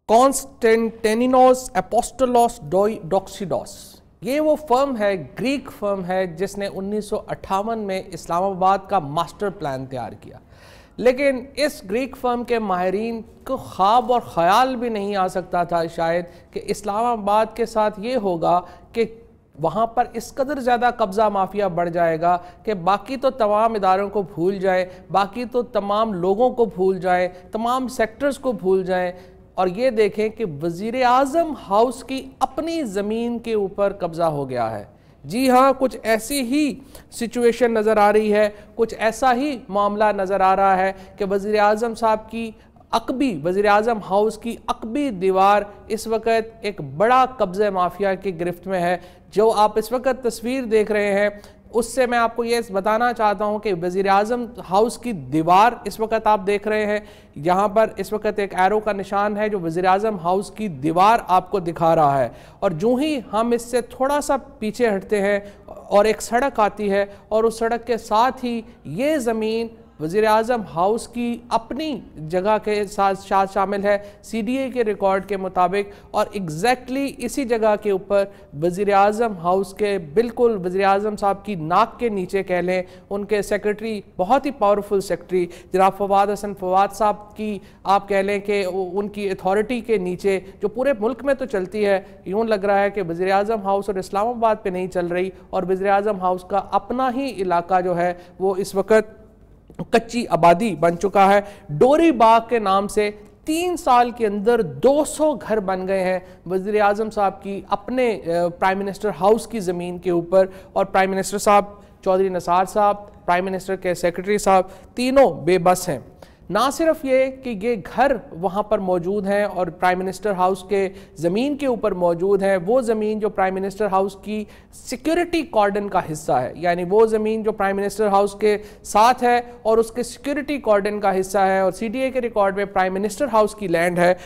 कॉन्स्टेंटिनोस एपोस्टोलोस डोक्सिडोस, ये वो फर्म है, ग्रीक फर्म है, जिसने 1958 में इस्लामाबाद का मास्टर प्लान तैयार किया। लेकिन इस ग्रीक फर्म के माहिरीन को ख्वाब और ख्याल भी नहीं आ सकता था शायद कि इस्लामाबाद के साथ ये होगा कि वहाँ पर इस कदर ज़्यादा कब्ज़ा माफिया बढ़ जाएगा कि बाकी तो तमाम इदारों को भूल जाए, बाकी तो तमाम लोगों को भूल जाए, तमाम सेक्टर्स को भूल जाएं, और ये देखें कि वज़ीर आज़म हाउस की अपनी ज़मीन के ऊपर कब्ज़ा हो गया है। जी हाँ, कुछ ऐसी ही सिचुएशन नज़र आ रही है, कुछ ऐसा ही मामला नज़र आ रहा है कि वज़ीर आज़म साहब की अकबी, वज़ीर आज़म हाउस की अकबी दीवार इस वक्त एक बड़ा कब्ज़े माफिया की गिरफ्त में है। जो आप इस वक्त तस्वीर देख रहे हैं उससे मैं आपको ये बताना चाहता हूँ कि वज़ीर आज़म हाउस की दीवार इस वक्त आप देख रहे हैं, यहाँ पर इस वक्त एक एरो का निशान है जो वज़ीर आज़म हाउस की दीवार आपको दिखा रहा है। और जो ही हम इससे थोड़ा सा पीछे हटते हैं और एक सड़क आती है, और उस सड़क के साथ ही ये ज़मीन वज़ीर आज़म हाउस की अपनी जगह के साथ शामिल है CDA के रिकॉर्ड के मुताबिक। और एग्जैक्टली इसी जगह के ऊपर वज़ीर आज़म हाउस के बिल्कुल वज़ीर आज़म साहब की नाक के नीचे कह लें, उनके सेक्रेटरी, बहुत ही पावरफुल सेक्रेटरी जनाब फवाद साहब की आप कह लें कि उनकी अथॉरिटी के नीचे जो पूरे मुल्क में तो चलती है, यूँ लग रहा है कि वज़ीर आज़म हाउस और इस्लामाबाद पे नहीं चल रही, और वज़ीर आज़म हाउस का अपना ही इलाका जो है वो इस वक्त कच्ची आबादी बन चुका है। डोरी बाग के नाम से 3 साल के अंदर 200 घर बन गए हैं वज़ीर आज़म साहब की अपने प्राइम मिनिस्टर हाउस की ज़मीन के ऊपर। और प्राइम मिनिस्टर साहब, चौधरी निसार साहब, प्राइम मिनिस्टर के सेक्रेटरी साहब, तीनों बेबस हैं। ना सिर्फ ये कि ये घर वहाँ पर मौजूद हैं और प्राइम मिनिस्टर हाउस के ज़मीन के ऊपर मौजूद है, वो ज़मीन जो प्राइम मिनिस्टर हाउस की सिक्योरिटी कॉर्डन का हिस्सा है, यानी वो ज़मीन जो प्राइम मिनिस्टर हाउस के साथ है और उसके सिक्योरिटी कॉर्डन का हिस्सा है और CDA के रिकॉर्ड में प्राइम मिनिस्टर हाउस की लैंड है,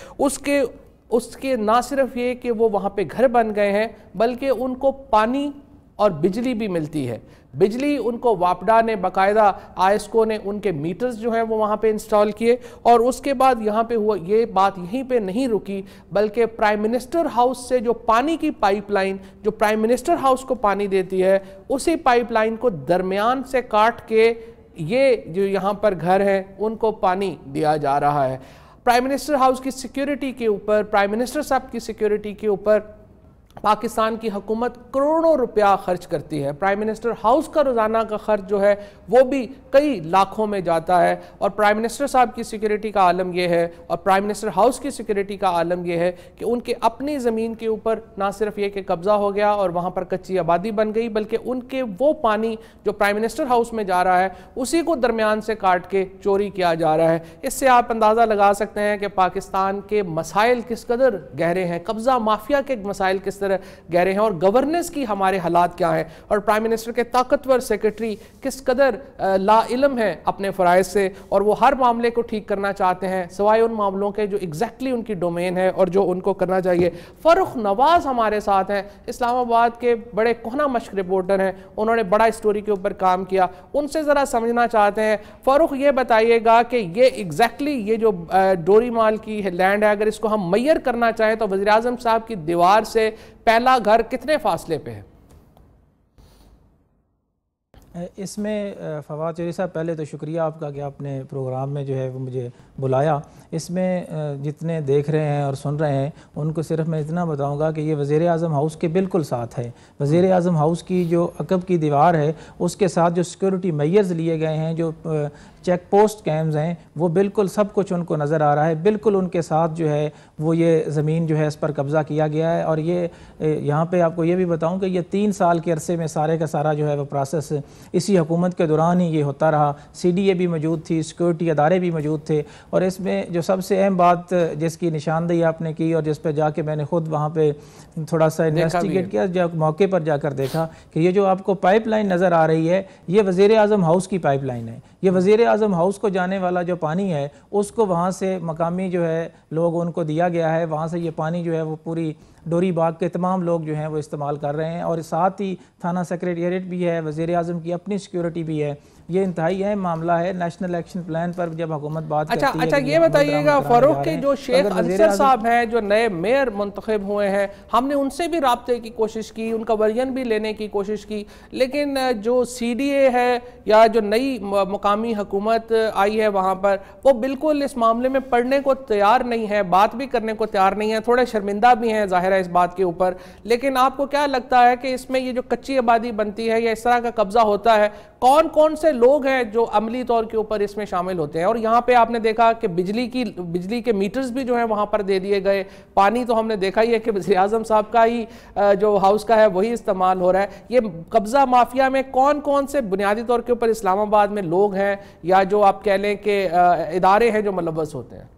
उसके ना सिर्फ ये कि वो वहाँ पे घर बन गए हैं, बल्कि उनको पानी और बिजली भी मिलती है। बिजली उनको वापडा ने बाकायदा ISCO ने उनके मीटर्स जो हैं वो वहाँ पे इंस्टॉल किए। और उसके बाद यहाँ पे हुआ, ये बात यहीं पे नहीं रुकी, बल्कि प्राइम मिनिस्टर हाउस से जो पानी की पाइपलाइन जो प्राइम मिनिस्टर हाउस को पानी देती है, उसी पाइपलाइन को दरमियान से काट के ये जो यहाँ पर घर हैं उनको पानी दिया जा रहा है। प्राइम मिनिस्टर हाउस की सिक्योरिटी के ऊपर, प्राइम मिनिस्टर साहब की सिक्योरिटी के ऊपर पाकिस्तान की हुकूमत करोड़ों रुपया खर्च करती है। प्राइम मिनिस्टर हाउस का रोज़ाना का खर्च जो है वो भी कई लाखों में जाता है। और प्राइम मिनिस्टर साहब की सिक्योरिटी का आलम यह है, और प्राइम मिनिस्टर हाउस की सिक्योरिटी का आलम यह है कि उनके अपनी ज़मीन के ऊपर ना सिर्फ ये कि कब्ज़ा हो गया और वहाँ पर कच्ची आबादी बन गई, बल्कि उनके वो पानी जो प्राइम मिनिस्टर हाउस में जा रहा है उसी को दरमियान से काट के चोरी किया जा रहा है। इससे आप अंदाज़ा लगा सकते हैं कि पाकिस्तान के मसाइल किस कदर गहरे हैं, कब्ज़ा माफिया के मसाइल किस गहरे हैं, और गवर्नेंस की हमारे हालात क्या हैं, और प्राइम मिनिस्टर के ताकतवर सेक्रेटरी किस कदर लाइल्म है अपने फ़राइज़ से, और वो हर मामले को ठीक करना चाहते हैं सिवाय उन मामलों के जो एग्जैक्टली उनकी डोमेन है और जो उनको करना चाहिए। फ़ारूक नवाज़ हमारे साथ हैं, इस्लामाबाद के बड़े कोहना मश्क रिपोर्टर हैं, उन्होंने बड़ा स्टोरी के ऊपर काम किया, उनसे ज़रा समझना चाहते हैं। फ़ारूक, ये बताइएगा कि ये एग्जैक्टली ये जो डोरी माल की लैंड है, अगर इसको हम मैयर करना चाहें तो वज़ीर आज़म साहब की दीवार से पहला घर कितने फासले पे है? इसमें फवाद चौधरी साहब, पहले तो शुक्रिया आपका कि आपने प्रोग्राम में जो है वो मुझे बुलाया। इसमें जितने देख रहे हैं और सुन रहे हैं उनको सिर्फ मैं इतना बताऊंगा कि ये वज़ीर आज़म हाउस के बिल्कुल साथ है। वज़ीर आज़म हाउस की जो अकब की दीवार है उसके साथ जो सिक्योरिटी मेजर्स लिए गए हैं, जो चेक पोस्ट कैम्स हैं, वो बिल्कुल सब कुछ उनको नज़र आ रहा है। बिल्कुल उनके साथ जो है वो ये ज़मीन जो है इस पर कब्ज़ा किया गया है। और ये यहाँ पे आपको ये भी बताऊँ कि ये 3 साल के अरसे में सारे का सारा जो है वो प्रोसेस इसी हुकूमत के दौरान ही ये होता रहा। CDA भी मौजूद थी, सिक्योरिटी अदारे भी मौजूद थे। और इसमें जो सबसे अहम बात जिसकी निशानदेही आपने की और जिस पर जाके मैंने ख़ुद वहाँ पे थोड़ा सा इन्वेस्टिगेट किया, जब मौके पर जाकर देखा कि ये जो आपको पाइपलाइन नज़र आ रही है ये वज़ीर आज़म हाउस की पाइपलाइन है। ये वज़ीर आज़म हाउस को जाने वाला जो पानी है उसको वहाँ से मकामी जो है लोग उनको दिया गया है, वहाँ से ये पानी जो है वो पूरी डोरी बाग के तमाम लोग जो हैं वो इस्तेमाल कर रहे हैं, और साथ ही थाना सेक्रेटेरिएट भी है, वज़ीर आज़म की अपनी सिक्योरिटी भी है। ये इंतहाई अहम मामला है। नेशनल एक्शन प्लान पर जब हुकूमत बात करती है, अच्छा ये बताइएगा फ़ारूक के जो शेख अंसर साहब हैं, जो नए मेयर मुंतखब हुए हैं, हमने उनसे भी राब्ते की कोशिश की, उनका वर्जन भी लेने की कोशिश की, लेकिन जो CDA है या जो नई मुकामी हुकूमत आई है वहाँ पर, वो बिल्कुल इस मामले में पढ़ने को तैयार नहीं है, बात भी करने को तैयार नहीं है, थोड़े शर्मिंदा भी हैं ज़ाहिर है इस बात के ऊपर। लेकिन आपको क्या लगता है कि इसमें ये जो कच्ची आबादी बनती है या इस तरह का कब्जा होता है, कौन कौन से लोग हैं जो अमली तौर के ऊपर इसमें शामिल होते हैं? और यहाँ पे आपने देखा कि बिजली के मीटर्स भी जो है वहाँ पर दे दिए गए, पानी तो हमने देखा ही है कि वज़ीर आज़म साहब का ही जो हाउस का है वही इस्तेमाल हो रहा है। ये कब्जा माफिया में कौन कौन से बुनियादी तौर के ऊपर इस्लामाबाद में लोग हैं या जो आप कह लें कि इदारे हैं जो मुलव्वस होते हैं?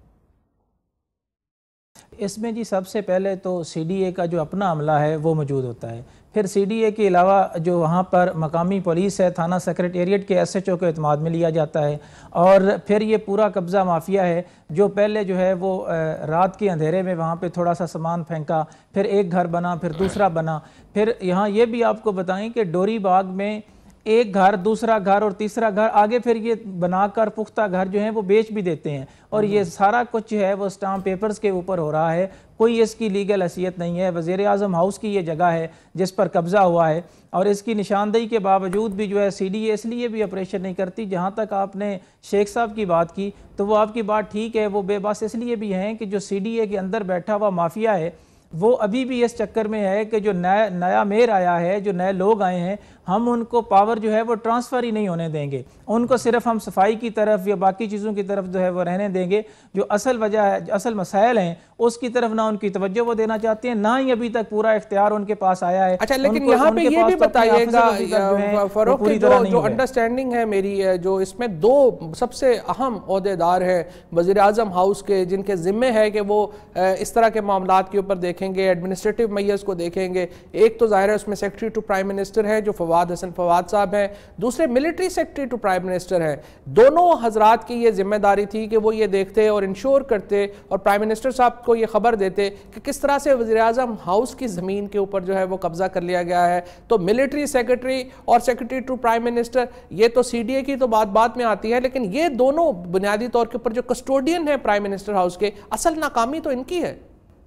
इसमें जी सबसे पहले तो CDA का जो अपना अमला है वो मौजूद होता है। फिर CDA के अलावा जो वहाँ पर मकामी पुलिस है, थाना सेक्रेटेरिएट के SHO के एतमाद में लिया जाता है। और फिर ये पूरा कब्ज़ा माफिया है जो पहले जो है वो रात के अंधेरे में वहाँ पे थोड़ा सा सामान फेंका, फिर एक घर बना, फिर दूसरा बना। फिर यहाँ ये भी आपको बताएं कि डोरी बाग में एक घर, दूसरा घर और तीसरा घर, आगे फिर ये बनाकर पुख्ता घर जो है वो बेच भी देते हैं। और ये सारा कुछ है वो स्टाम्प पेपर्स के ऊपर हो रहा है, कोई इसकी लीगल हैसियत नहीं है। वज़ीर आज़म हाउस की ये जगह है जिस पर कब्ज़ा हुआ है, और इसकी निशानदेही के बावजूद भी जो है CDA इसलिए भी ऑपरेशन नहीं करती। जहाँ तक आपने शेख साहब की बात की तो वो आपकी बात ठीक है, वो बेबस इसलिए भी हैं कि जो CDA के अंदर बैठा हुआ माफिया है वो अभी भी इस चक्कर में है कि जो नया मेयर आया है, जो नए लोग आए हैं, हम उनको पावर जो है वो ट्रांसफ़र ही नहीं होने देंगे। उनको सिर्फ हम सफाई की तरफ या बाकी चीज़ों की तरफ जो है वो रहने देंगे। जो असल वजह है, जो असल मसाइल हैं, उसकी तरफ ना उनकी तवज्जो वो देना चाहते हैं, ना ही अभी तक पूरा इख्तियार उनके पास आया है। अच्छा, लेकिन यहाँ पे ये भी बताइएगा फ़ारूक, जो अंडरस्टैंडिंग है मेरी, जो इसमें दो सबसे अहम ओहदेदार हैं वज़ीर आज़म हाउस के, जिनके ज़िम्मे है कि वो इस तरह के मामलात के ऊपर देखेंगे, एडमिनिस्ट्रेटिव मैयर्स को देखेंगे। एक तो ज़ाहिर है उसमें सेक्रेटरी टू प्राइम मिनिस्टर है जो फवाद साहब हैं, दूसरे military secretary to prime minister हैं। दोनों हजरात की ये जिम्मेदारी थी कि वो ये देखते और इंश्योर करते और प्राइम मिनिस्टर साहब को ये खबर देते कि किस तरह से वज़ीर आज़म हाउस की ज़मीन के ऊपर जो है वो कब्जा कर लिया गया है। तो मिलिट्री सेक्रेटरी और सेक्रेटरी टू प्राइम मिनिस्टर, ये तो CDA की तो बात में आती है, लेकिन ये दोनों बुनियादी तौर के ऊपर जो कस्टोडियन है प्राइम मिनिस्टर हाउस के, असल नाकामी तो इनकी है।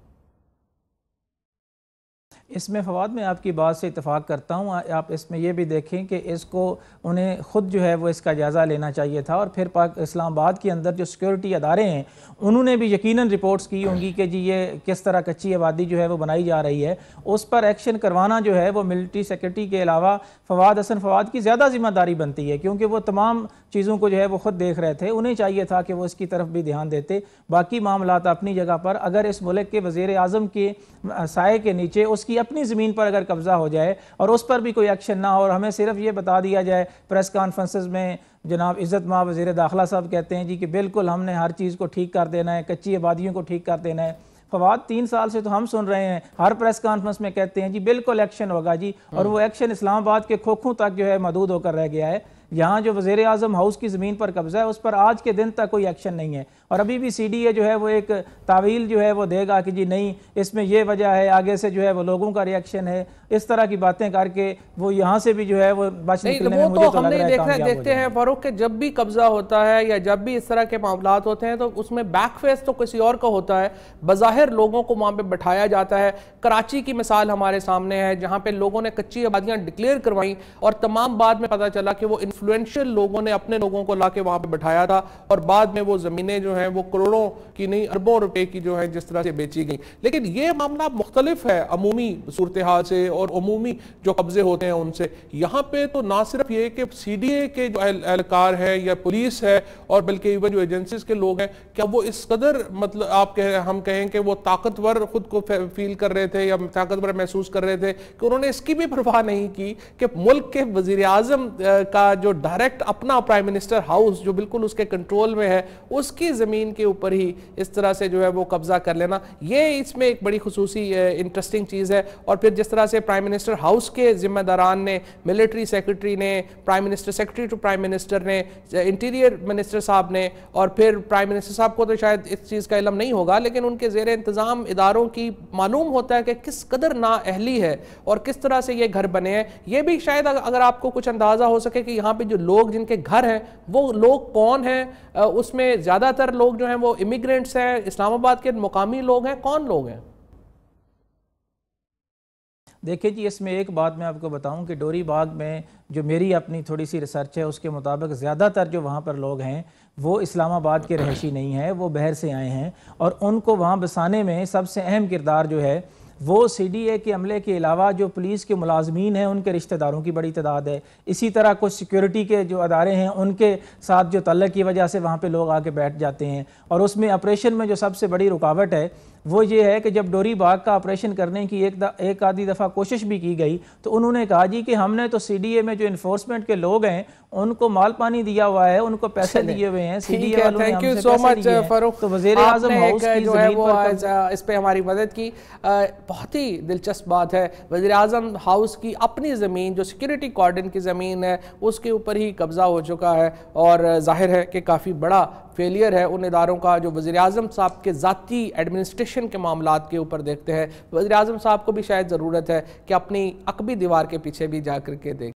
इसमें फवाद मैं आपकी बात से इत्तेफाक करता हूँ। आप इसमें यह भी देखें कि इसको उन्हें ख़ुद जो है वो इसका जायज़ा लेना चाहिए था, और फिर इस्लामाबाद के अंदर जो सिक्योरिटी अदारे हैं उन्होंने भी यकीनन रिपोर्ट्स की होंगी कि जी ये किस तरह कच्ची आबादी जो है वो बनाई जा रही है। उस पर एक्शन करवाना जो है वो मिलिट्री सेक्रेटरी के अलावा फवाद की ज़्यादा जिम्मेदारी बनती है, क्योंकि वो तमाम चीज़ों को जो है वो ख़ुद देख रहे थे। उन्हें चाहिए था कि वो इसकी तरफ भी ध्यान देते। बाकी मामलात अपनी जगह पर, अगर इस मुल्क के वज़ीर आज़म के साए के नीचे उसकी अपनी ज़मीन पर अगर कब्ज़ा हो जाए और उस पर भी कोई एक्शन ना हो, और हमें सिर्फ ये बता दिया जाए प्रेस कॉन्फ्रेंसेस में, जनाब इज़्ज़त मां वज़ीर दाखिला साहब कहते हैं जी कि बिल्कुल हमने हर चीज़ को ठीक कर देना है, कच्ची आबादियों को ठीक कर देना है। फवाद 3 साल से तो हम सुन रहे हैं, हर प्रेस कॉन्फ्रेंस में कहते हैं जी बिल्कुल एक्शन होगा जी, और वो एक्शन इस्लामाबाद के खोखों तक जो है महदूद होकर रह गया है। यहाँ जो वज़ीर आज़म हाउस की ज़मीन पर कब्ज़ा है उस पर आज के दिन तक कोई एक्शन नहीं है, और अभी भी CDA जो है वो एक तावील जो है वो देगा कि जी नहीं इसमें ये वजह है, आगे से जो है वो लोगों का रिएक्शन है, इस तरह की बातें करके वो यहाँ से भी जो है वो बच निकलने में मुझे तो लग रहा है कामयाब देखते हैं फ़ारूक के जब भी कब्जा होता है या जब भी इस तरह के मामलात होते हैं तो उसमें बैकफेस तो किसी और का होता है, बज़ाहिर लोगों को वहाँ पे बैठाया जाता है। कराची की मिसाल हमारे सामने है जहाँ पे लोगों ने कच्ची आबादियाँ डिक्लेयर करवाई और तमाम बाद में पता चला कि वो इन्फ्लुएंशियल लोगों ने अपने लोगों को ला के वहाँ पे बैठाया था, और बाद में वो ज़मीनें जो हैं वो करोड़ों की नहीं अरबों रुपए की जो है जिस तरह से बेची गई। लेकिन ये मामला मुख्तलिफ है अमूमी सूरत हाल से और अमूमी जो कब्जे होते हैं उनसे। यहाँ पे तो ना सिर्फ ये कि CDA के जो एहलकार है या पुलिस है, और बल्कि इवन जो एजेंसीज के लोग हैं, क्या वो इस कदर मतलब हम कहें कि वो ताकतवर खुद को फील कर रहे थे या ताकतवर महसूस कर रहे थे कि उन्होंने इसकी भी परवाह नहीं की कि मुल्क के वजीर आजम का जो जो डायरेक्ट अपना प्राइम मिनिस्टर हाउस जो बिल्कुल उसके कंट्रोल में है, उसकी ज़मीन के ऊपर ही इस तरह से जो है वो कब्जा कर लेना, ये इसमें एक बड़ी खुसूसी इंटरेस्टिंग चीज़ है। और फिर जिस तरह से प्राइम मिनिस्टर हाउस के जिम्मेदारान ने, मिलिट्री सेक्रेटरी ने, prime minister secretary to prime minister ने, इंटीरियर मिनिस्टर साहब ने, और फिर प्राइम मिनिस्टर साहब को तो शायद इस चीज़ का इल्म नहीं होगा, लेकिन उनके ज़ेर इंतज़ाम इदारों की मालूम होता है कि किस कदर नाअहली है और किस तरह से ये घर बने हैं। ये भी शायद अगर आपको कुछ अंदाज़ा हो सके कि यहाँ पे जो लोग जिनके घर हैं वो लोग कौन हैं, उसमें ज़्यादातर लोग जो हैं वो इमिग्रेंट्स हैं, इस्लामाबाद के मुकामी लोग हैं, कौन लोग हैं? देखिए जी, इसमें एक बात मैं आपको बताऊं कि डोरी बाग में जो मेरी अपनी थोड़ी सी रिसर्च है उसके मुताबिक ज़्यादातर जो वहाँ पर लोग हैं वो इस्लामाबाद के रहायशी नहीं हैं, वो बाहर से आए हैं, और उनको वहाँ बसाने में सबसे अहम किरदार जो है वो CDA के अमले के अलावा जो पुलिस के मुलाजमीन हैं उनके रिश्तेदारों की बड़ी तादाद है। इसी तरह कुछ सिक्योरिटी के जो अदारे हैं उनके साथ जो तल्लक की वजह से वहाँ पे लोग आके बैठ जाते हैं। और उसमें ऑपरेशन में जो सबसे बड़ी रुकावट है वो ये है कि जब डोरी बाग का ऑपरेशन करने की एक आधी दफ़ा कोशिश भी की गई तो उन्होंने कहा जी कि हमने तो CDA में जो इन्फोर्समेंट के लोग हैं उनको माल पानी दिया हुआ है, उनको पैसे दिए हुए हैं, CDA वालों ने हमसे पैसे लिए हैं। तो वज़ीर आज़म हाउस की जो है वो इस पे हमारी मदद की। बहुत ही दिलचस्प बात है, वज़ीर आज़म हाउस की अपनी ज़मीन जो सिक्योरिटी कॉर्डन की ज़मीन है उसके ऊपर ही कब्ज़ा हो चुका है, और जाहिर है कि काफ़ी बड़ा फेलियर है उन इदारों का जो वज़ीर आज़म साहब के ज़ाती एडमिनिस्ट्रेशन के मामलात के ऊपर देखते हैं। वज़ीर आज़म साहब को भी शायद ज़रूरत है कि अपनी अकबी दीवार के पीछे भी जा कर के देखें।